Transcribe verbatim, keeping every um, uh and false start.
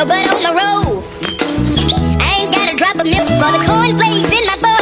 no butter on my roll. I ain't got a drop of milk for the cornflakes in my bowl.